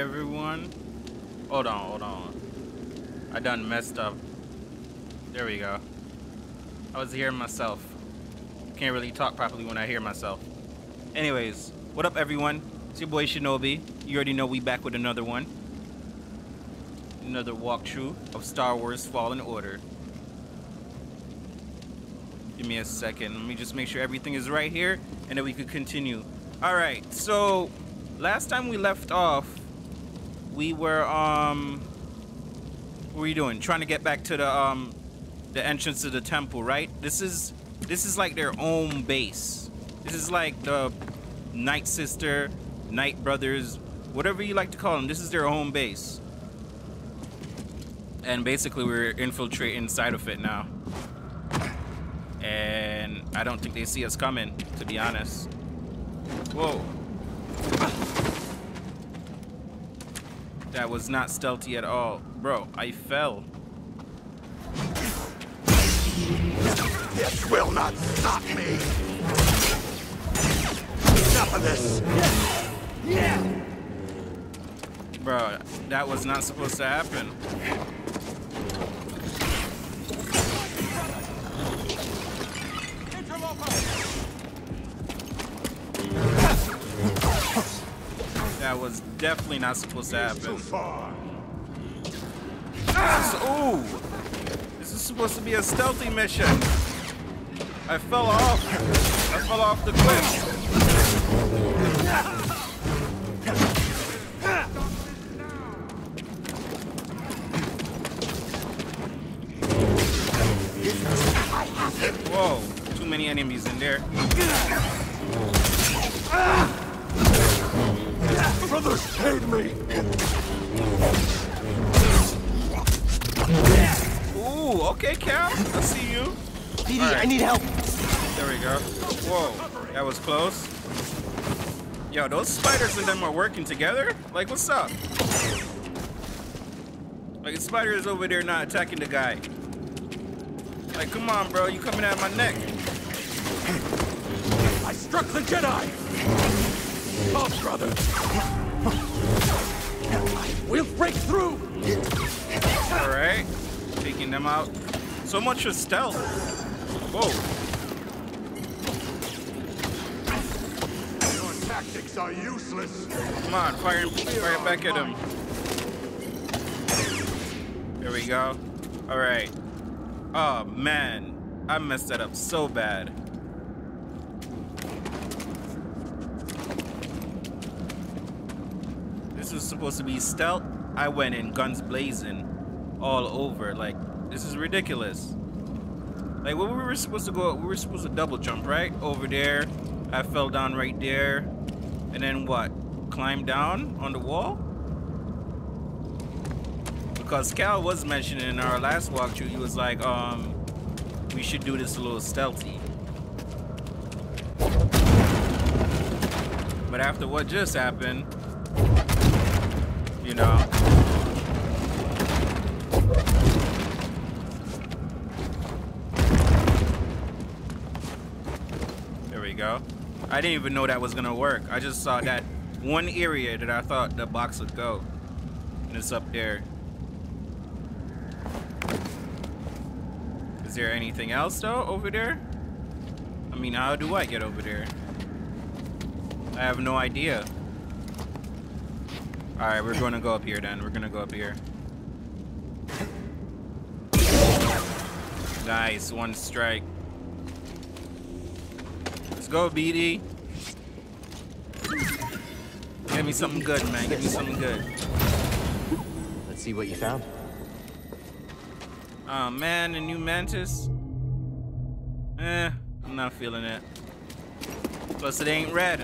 everyone. Hold on. I done messed up. There we go. I was hearing myself. Can't really talk properly when I hear myself. Anyways, what up everyone? It's your boy Shinobi. You already know we back with another one. Another walkthrough of Star Wars Fallen Order. Give me a second. Let me just make sure everything is right here and then we could continue. Alright, so last time we left off, we were what were you doing? Trying to get back to the entrance to the temple, right? This is like their own base. This is like the Night Sister, Night Brothers, whatever you like to call them. This is their home base. And basically we're infiltrating inside of it now. And I don't think they see us coming, to be honest. Whoa. That was not stealthy at all. Bro, I fell. This will not stop me! Enough of this! Bro, that was not supposed to happen. That was definitely not supposed to happen. Ooh! This is supposed to be a stealthy mission. I fell off. I fell off the cliff. Whoa, too many enemies in there. Brothers, aid me! Ooh, okay, Cal. I see you. DD, right. I need help. There we go. Whoa, that was close. Yo, those spiders and them are working together? Like, what's up? Like, the spider is over there not attacking the guy. Like, come on, bro. You coming at my neck. I struck the Jedi! Oh, brother! We'll break through! Alright. Taking them out. So much for stealth. Whoa. Your tactics are useless. Come on, fire back at him. There we go. Alright. Oh, man. I messed that up so bad. This was supposed to be stealth. I went in guns blazing all over. Like, this is ridiculous. Like, what we were supposed to go, we were supposed to double jump, right? Over there. I fell down right there. And then what? Climb down on the wall? Because Cal was mentioning in our last walkthrough, he was like, we should do this a little stealthy. But after what just happened, you know. There we go. I didn't even know that was gonna work. I just saw that one area that I thought the box would go. And it's up there. Is there anything else though over there? I mean, how do I get over there? I have no idea. Alright, we're gonna go up here then. We're gonna go up here. Nice, one strike. Let's go, BD. Give me something good, man. Give me something good. Let's see what you found. Oh man, the new Mantis. I'm not feeling it. Plus it ain't red.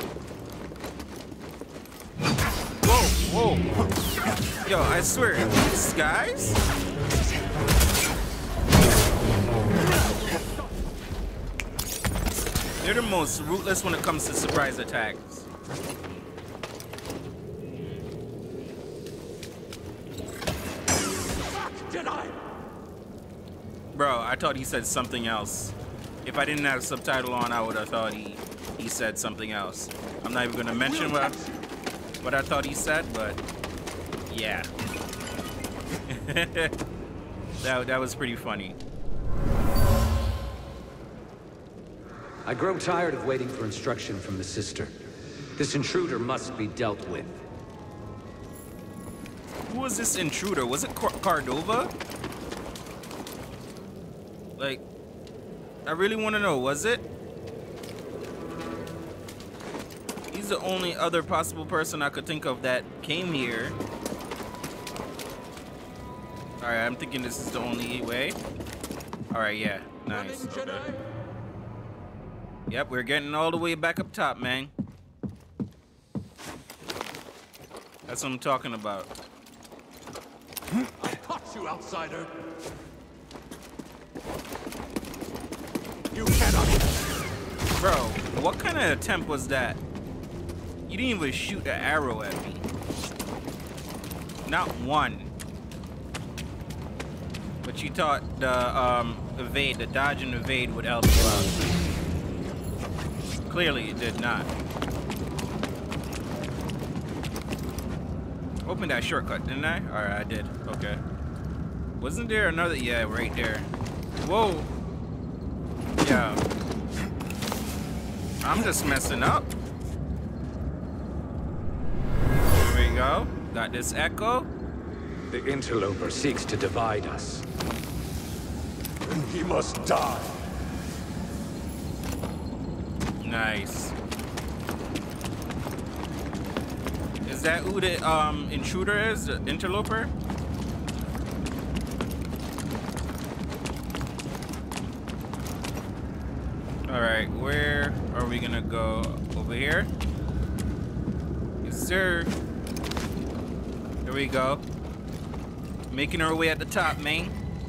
Whoa. Yo, I swear, these guys? They're the most ruthless when it comes to surprise attacks. Jedi! Bro, I thought he said something else. If I didn't have a subtitle on, I would have thought he said something else. I'm not even gonna mention what. what I thought he said, but yeah. that was pretty funny. I grow tired of waiting for instruction from the sister. This intruder must be dealt with. Who was this intruder? Was it Cordova? Like, I really want to know, was it? He's the only other possible person I could think of that came here. Alright, I'm thinking this is the only way. Alright, yeah. Nice. Okay. Yep, we're getting all the way back up top, man. That's what I'm talking about. I caught you, outsider. You cannot. Bro, what kind of attempt was that? You didn't even shoot an arrow at me. Not one. But you thought the evade, the dodge and evade would help you out. Clearly it did not. Opened that shortcut, didn't I? Alright, I did. Okay. Wasn't there another? Yeah, right there. Whoa. Yeah. I'm just messing up. There we go. Got this echo. The interloper seeks to divide us. He must die. Nice. Is that who the intruder is? The interloper? Alright, where are we gonna go? Over here? Yes, sir. There we go. Making our way at the top, man.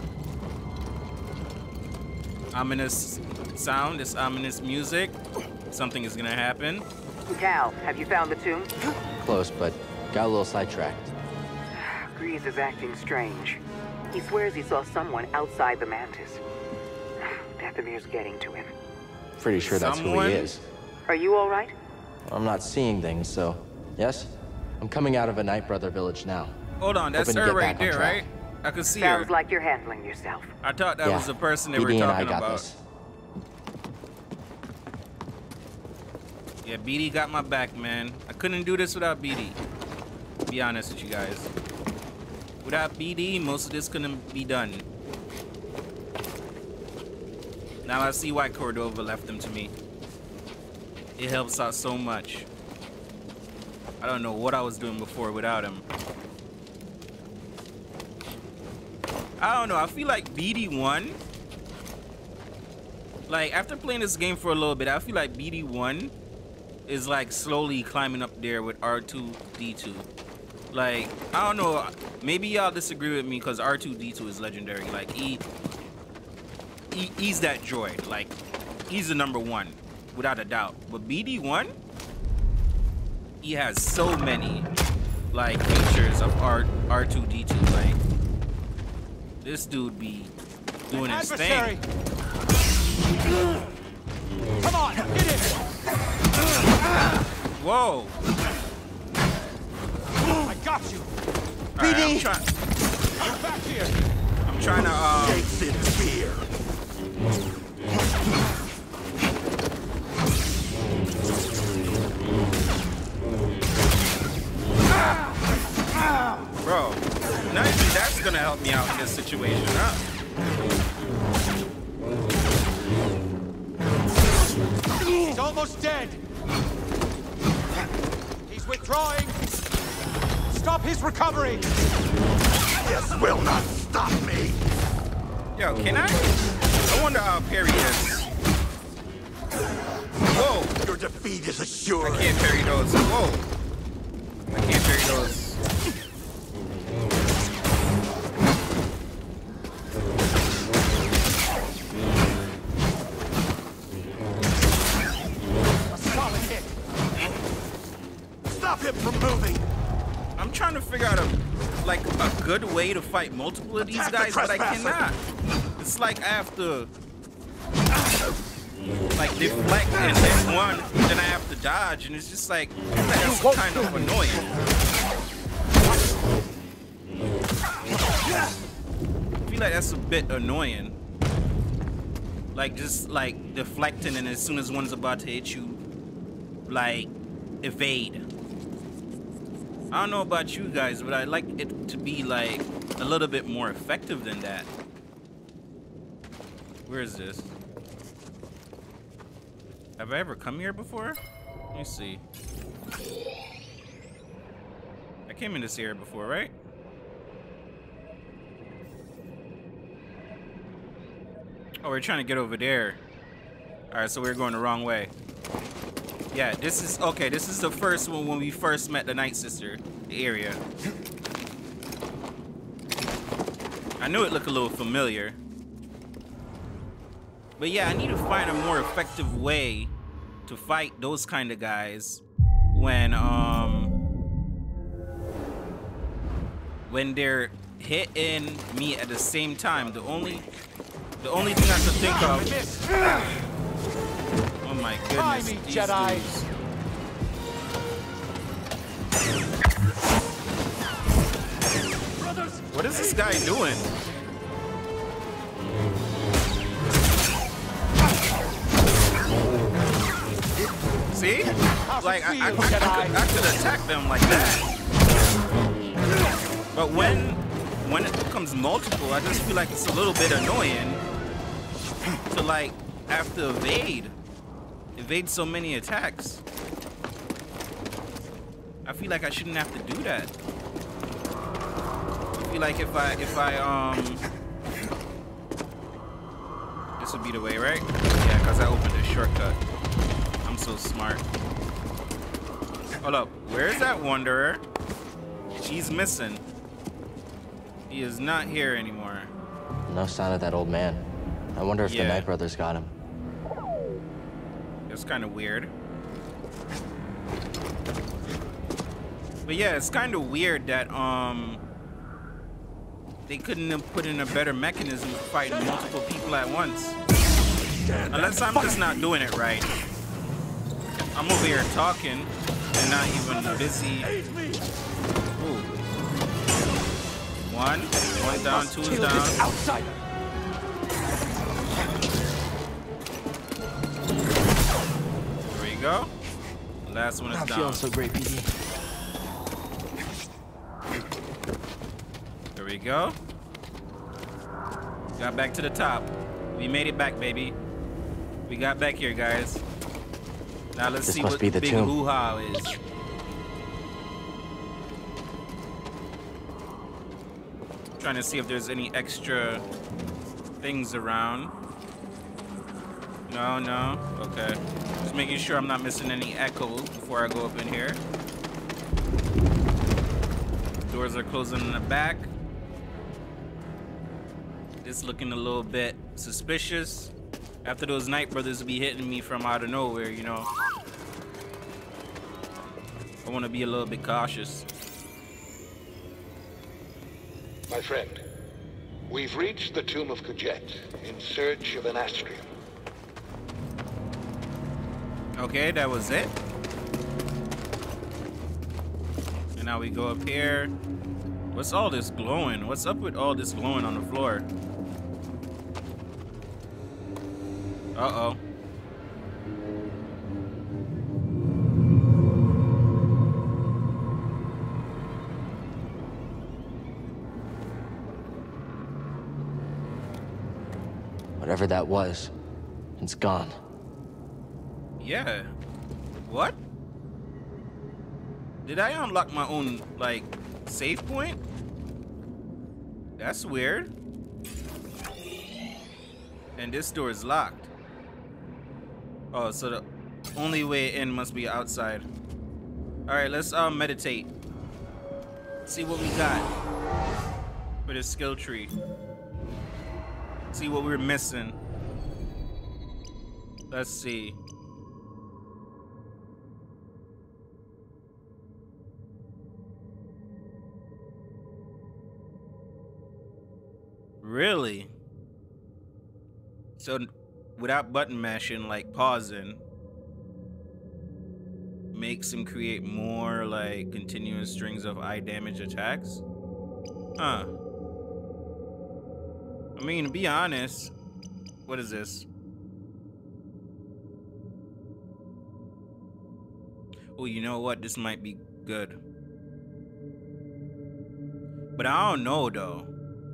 Ominous sound, this ominous music. Something is gonna happen. Cal, have you found the tomb? Close, but got a little sidetracked. Grease is acting strange. He swears he saw someone outside the Mantis. Dathomir's getting to him. Pretty sure that's who he is. Are you all right? I'm not seeing things, so yes. I'm coming out of a Night Brother village now. Hold on, that's Hoping to her get right back on there, track. right? I could see Sounds her. like you're handling yourself. I thought that was the person they were BD and I talking got about. this. Yeah, BD got my back, man. I couldn't do this without BD. To be honest with you guys. Without BD, most of this couldn't be done. Now I see why Cordova left them to me. It helps out so much. I don't know what I was doing before without him. I don't know, I feel like BD1, like after playing this game for a little bit, I feel like BD1 is like slowly climbing up there with R2-D2. Like, I don't know, maybe y'all disagree with me because R2-D2 is legendary. Like he's that droid. Like, he's the #1 without a doubt. But BD1, he has so many like features of R2-D2. Like, this dude be doing his thing. Come on, hit it! Whoa! I got you. Right, You're back here. I'm trying to Gates in fear. bro, not even that's gonna help me out in this situation, huh? He's almost dead. He's withdrawing. Stop his recovery. This will not stop me. Yo, can I wonder how parry is. Whoa! Your defeat is assured. I can't parry those. Whoa! I can't parry those. A solid hit. Stop him from moving. I'm trying to figure out a good way to fight multiple of these guys, but I cannot. It's like I have to like deflect and hit one, then I have to dodge, and it's just like that's kind of annoying. I feel like that's a bit annoying. Like just like deflecting, and as soon as one's about to hit you, like evade. I don't know about you guys, but I like it to be like a little bit more effective than that. Where is this? Have I ever come here before? Let me see. I came in this area before, right? Oh, we're trying to get over there. All right, so we're going the wrong way. Yeah, this is okay. This is the first one when we first met the Night Sister, the area. I knew it looked a little familiar. But yeah, I need to find a more effective way to fight those kind of guys when they're hitting me at the same time. The only thing I can think of. Oh my goodness, me, these Jedi. dudes. What is this guy doing? See? Like I could attack them like that. But when it becomes multiple, I just feel like it's a little bit annoying to like have to evade so many attacks. I feel like I shouldn't have to do that. I feel like if I this would be the way, right? Yeah, because I opened a shortcut. I'm so smart. Hold up, where's that wanderer? He's missing. He is not here anymore. No sign of that old man. I wonder if the Knight brothers got him. That's kind of weird. But yeah, it's kind of weird that they couldn't have put in a better mechanism for fighting multiple people at once. Unless I'm just not doing it right. I'm over here talking and not even busy. Ooh. One down, two is down. Outsider. There we go. Last one is I'm down. feeling so great, PD. There we go. Got back to the top. We made it back, baby. We got back here, guys. Now let's see what the big hoo-ha is. Trying to see if there's any extra things around. No. Okay. Just making sure I'm not missing any echoes before I go up in here. Doors are closing in the back. It's looking a little bit suspicious. After those Knight brothers be hitting me from out of nowhere, you know. I want to be a little bit cautious. My friend, we've reached the tomb of Kujet in search of an astrium. Okay, that was it. And now we go up here. What's all this glowing? What's up with all this glowing on the floor? Uh-oh. Whatever that was, it's gone. Yeah. What? Did I unlock my own, like, save point? That's weird. And this door is locked. Oh, so the only way in must be outside. Alright, let's meditate. See what we got for this skill tree. See what we're missing. Let's see. Really? So without button mashing, like pausing, makes him create more like continuous strings of eye damage attacks. Huh. I mean, to be honest, what is this? Oh, you know what? This might be good. But I don't know though.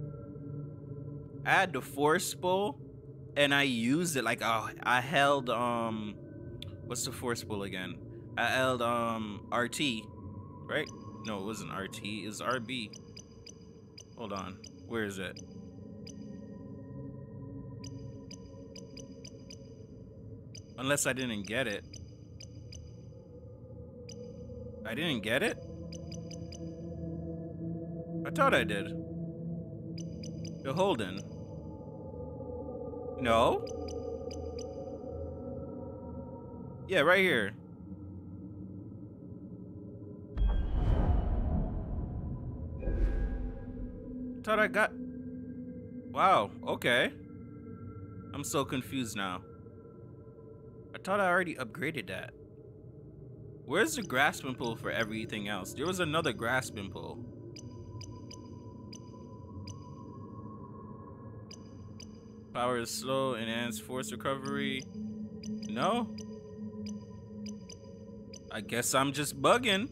I had the force pull and I used it like I held what's the force pull again? I held RT, right? No, it wasn't RT, it was RB. Hold on. Where is it? Unless I didn't get it. I didn't get it? I thought I did. The Holden. No? Yeah, right here. Thought I got... Wow, okay. I'm so confused now. I thought I already upgraded that. Where's the grasping pull for everything else? There was another grasping pull. Power is slow, enhanced force recovery. No? I guess I'm just bugging.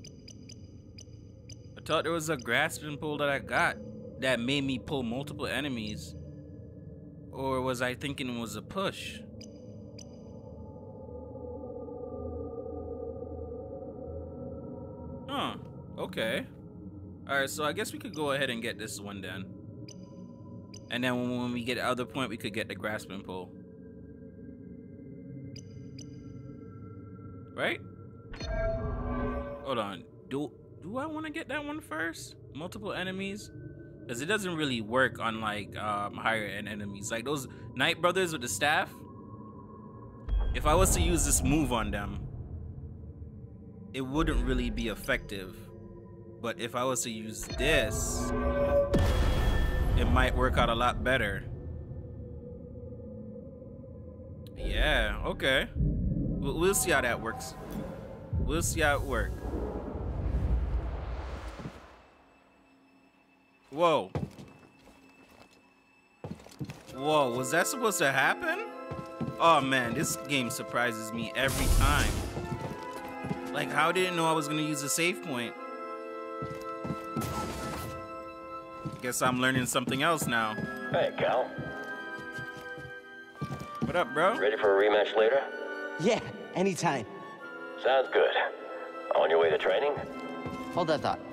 I thought there was a grasping pull that I got that made me pull multiple enemies. Or was I thinking it was a push? Huh, okay. Alright, so I guess we could go ahead and get this one then. And then when we get the other point, we could get the grasping pull. Right? Hold on. Do I want to get that one first? Multiple enemies? Because it doesn't really work on like higher end enemies. Like those Knight brothers with the staff. If I was to use this move on them, it wouldn't really be effective. But if I was to use this, it might work out a lot better. Yeah, okay. We'll see how that works. We'll see how it works. Whoa. Whoa, was that supposed to happen? Oh man, this game surprises me every time. Like, how did it know I was gonna use a save point? Guess I'm learning something else now. Hey, Cal. What up, bro? Ready for a rematch later? Yeah, anytime. Sounds good. On your way to training? Hold that thought.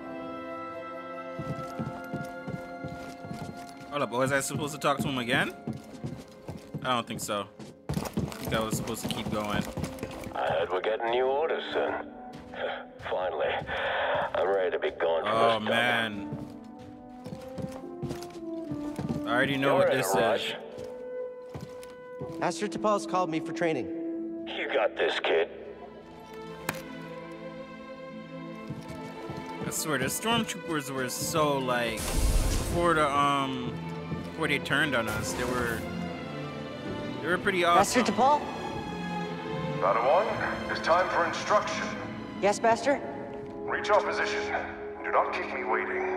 Hold up, was I supposed to talk to him again? I don't think so. I think I was supposed to keep going. I heard we're getting new orders soon. Finally. I'm ready to be gone from Oh, this man. I already know what this is. Master Tapal's called me for training. You got this, kid. I swear, the stormtroopers were so like before they turned on us, they were pretty awesome. Master Tapal? Padawan, it's time for instruction. Yes, Master? Reach our position. Do not keep me waiting.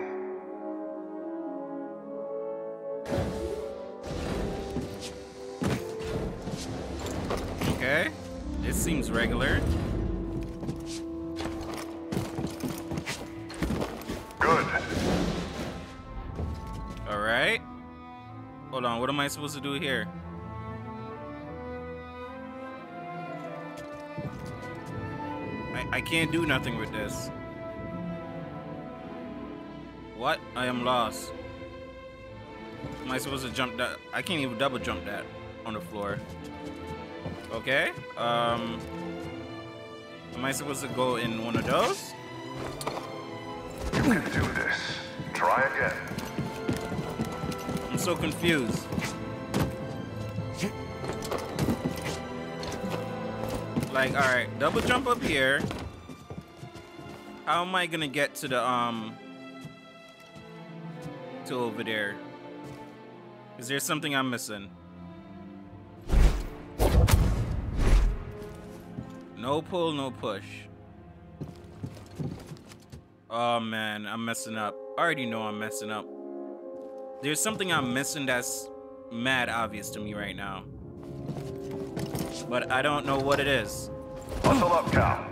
Okay, this seems regular. Good. All right. Hold on, what am I supposed to do here? I can't do nothing with this. What? I am lost. Am I supposed to jump that? I can't even double jump that on the floor. Okay. Am I supposed to go in one of those? You can do this. Try again. I'm so confused. Like, all right, double jump up here. How am I gonna get to the to over there? Is there something I'm missing? No pull, no push. Oh man, I'm messing up. I already know I'm messing up. There's something I'm missing that's mad obvious to me right now. But I don't know what it is. Muscle up, Cal.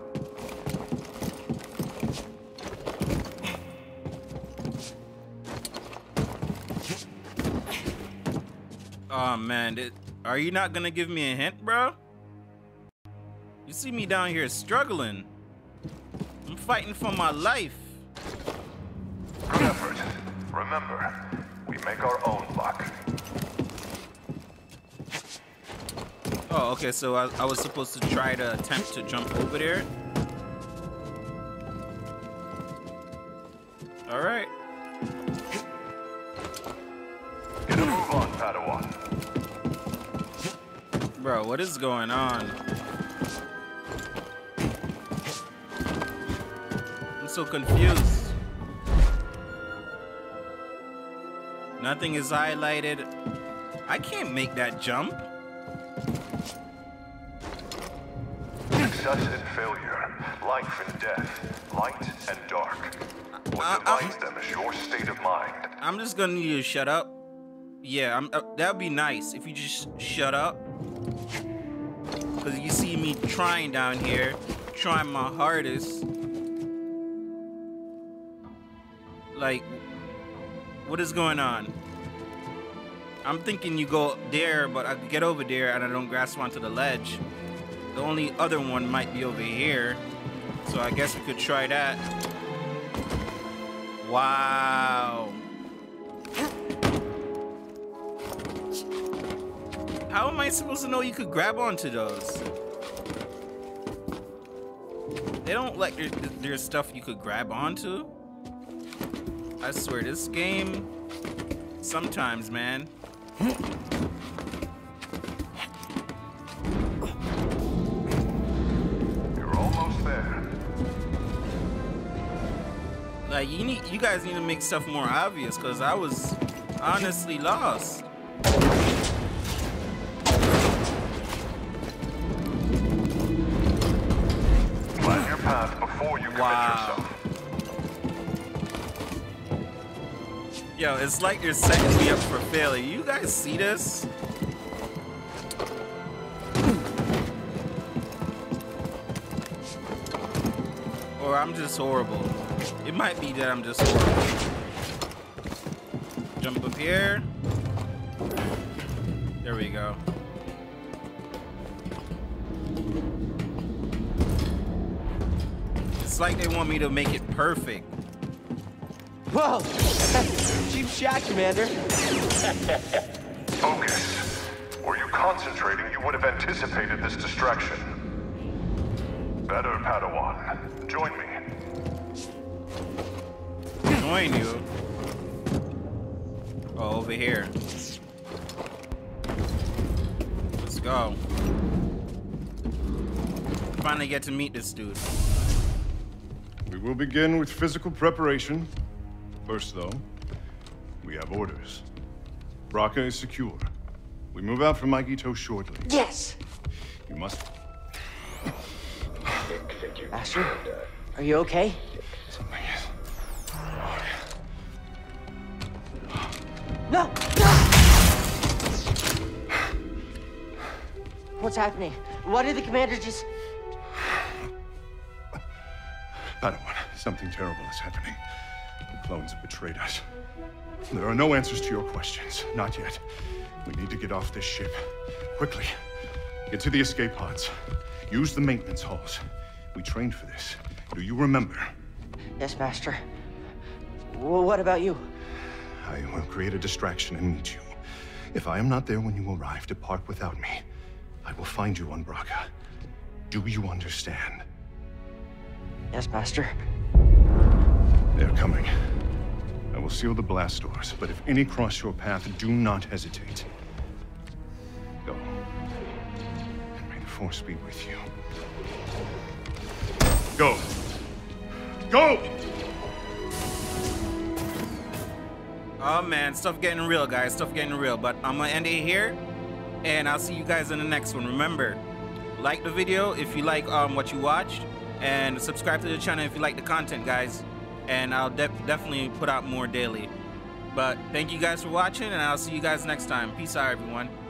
Oh man, are you not gonna give me a hint, bro? You see me down here struggling. I'm fighting for my life. Good effort. Remember, we make our own luck. Oh, okay, so I was supposed to try to attempt to jump over there. All right. Get a move on, Padawan. Bro, what is going on? I'm so confused. Nothing is highlighted. I can't make that jump. Success and failure, life and death, light and dark. What divides them is your state of mind. I'm just gonna need you to shut up. Yeah, that'd be nice if you just shut up. Cause you see me trying down here, trying my hardest. Like, what is going on? I'm thinking you go there, but I get over there and I don't grasp onto the ledge. The only other one might be over here. So I guess we could try that. Wow. How am I supposed to know you could grab onto those? They don't like there's stuff you could grab onto. I swear, this game, sometimes, man. You're almost there. Like, you guys need to make stuff more obvious, because I was honestly lost. Plan your path before you commit yourself. Yo, it's like you're setting me up for failure. You guys see this? Or I'm just horrible. It might be that I'm just horrible. Jump up here. There we go. It's like they want me to make it perfect. Whoa! Cheap shot, Commander. Focus. Were you concentrating, you would have anticipated this distraction. Better, Padawan. Join me. Join you? Oh, over here. Let's go. Finally get to meet this dude. We will begin with physical preparation. First, though, we have orders. Braca is secure. We move out from Maikito shortly. Yes! You must... Master, are you okay? Something is... No! What's happening? Why did the commander just... Padawan, something terrible is happening. The clones have betrayed us. There are no answers to your questions. Not yet. We need to get off this ship. Quickly. Get to the escape pods. Use the maintenance halls. We trained for this. Do you remember? Yes, Master. Well, what about you? I will create a distraction and meet you. If I am not there when you arrive, depart without me. I will find you on Braca. Do you understand? Yes, Master. They're coming. I will seal the blast doors, but if any cross your path, do not hesitate. Go. And may the Force be with you. Go! Go! Oh man, stuff getting real, guys. Stuff getting real. But I'm gonna end it here, and I'll see you guys in the next one. Remember, like the video if you like what you watched, and subscribe to the channel if you like the content, guys. And I'll definitely put out more daily. But thank you guys for watching, and I'll see you guys next time. Peace out, everyone.